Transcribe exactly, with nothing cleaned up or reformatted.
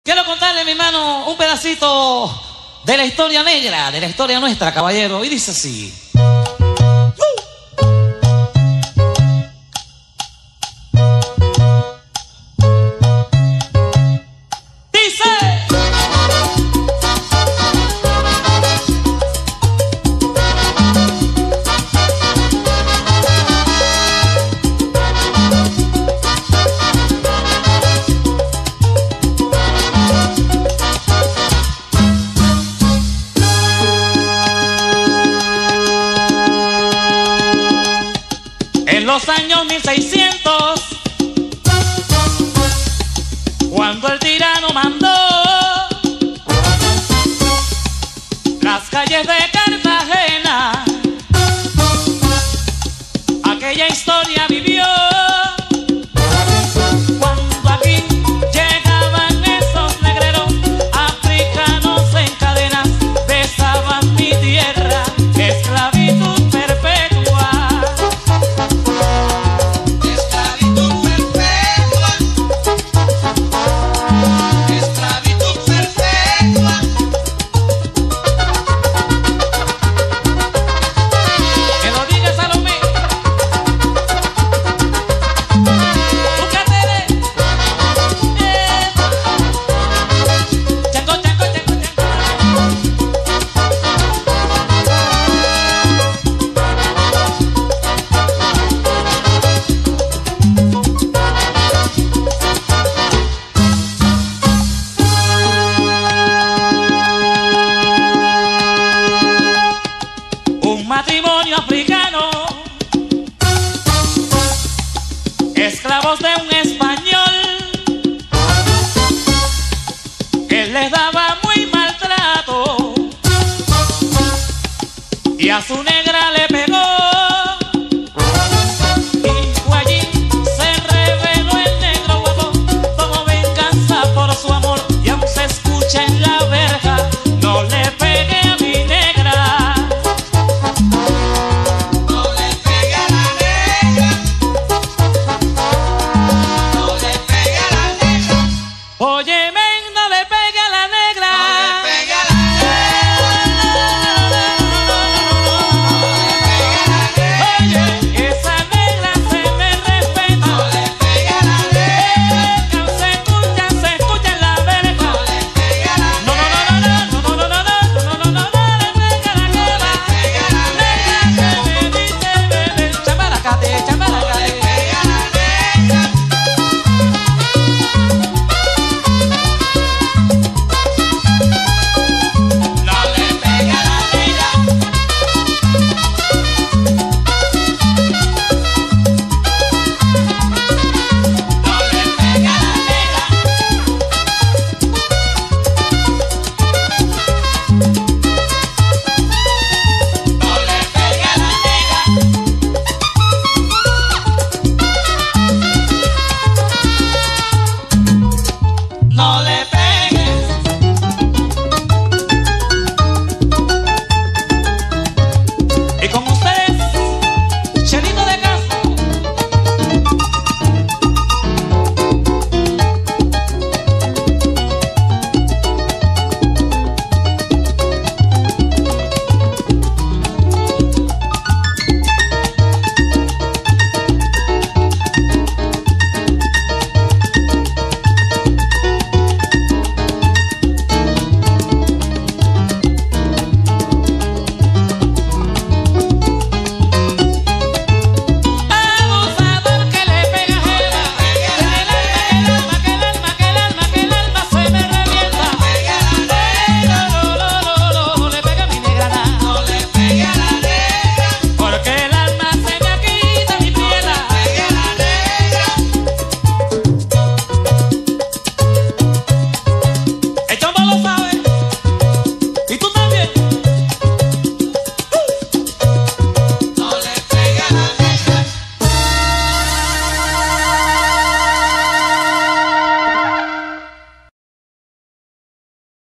Quiero contarle, mi hermano, un pedacito de la historia negra, de la historia nuestra, caballero. Y dice así. En los años mil seiscientos, cuando el tirano mandó las calles de Cartagena, aquella historia vivió. Cuando aquí llegaban esos negreros africanos en cadenas, besaban mi tierra, esclavitud perpetua. Matrimonio africano, esclavos de un español, él les daba muy maltrato y a su negra le pegó. Y fue allí, se reveló el negro guapo, tomó venganza por su amor y aún se escucha en la verja: no le pegué a mi negra. Óyeme.